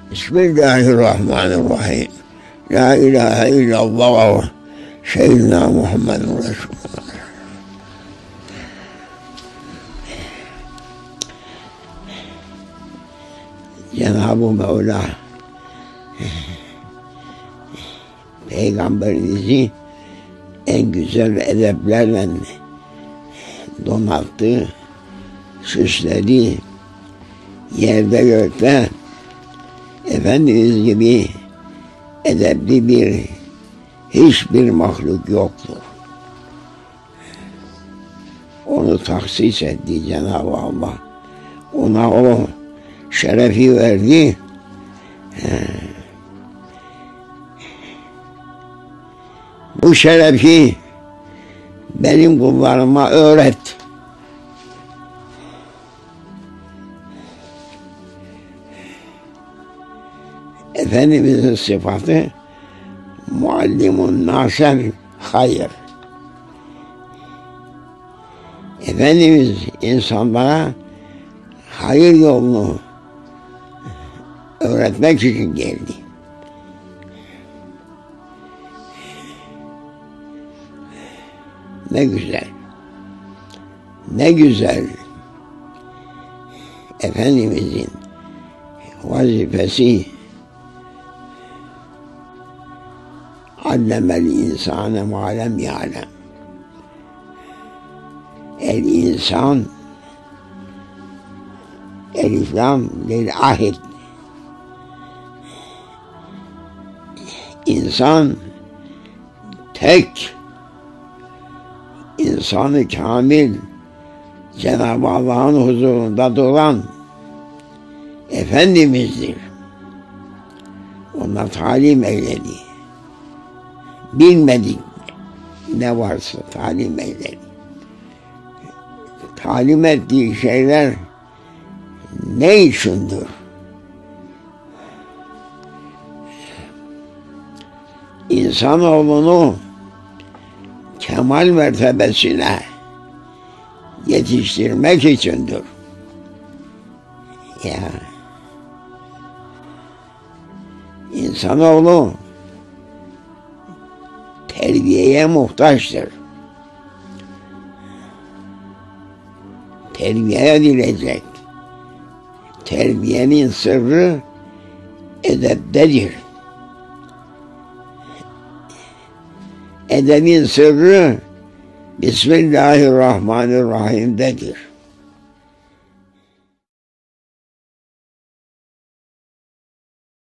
Bismillahirrahmanirrahim. La ilahe illallah. Seyyidina Muhammedun Resulullah. Cenab-ı Mevla Peygamberimizi en güzel edeplerle donattı, süsledi. Yerde gökte Efendimiz gibi edepli hiçbir mahluk yoktur. Onu tahsis etti Cenab-ı Allah. Ona o şerefi verdi. Bu şerefi benim kullarıma öğret. Efendimizin sıfatı muallimun nasel hayır. Efendimiz insanlara hayır yolunu öğretmek için geldi. Ne güzel. Ne güzel. Efendimizin vazifesi allemel insane ma lem ya'lem. El insan elif lam lil ahid. İnsan tek, insanı kamil, Cenab-ı Allah'ın huzurunda duran Efendimiz'dir. Ona talim eyledi. Bilmedik ne varsa talim eyledi. Talim ettiği şeyler ne içindir? İnsanoğlunu kemal mertebesine yetiştirmek içindir. Ya insanoğlu terbiyeye muhtaçtır. Terbiye edilecek. Terbiyenin sırrı edeptedir. Edebin sırrı Bismillahirrahmanirrahim'dedir.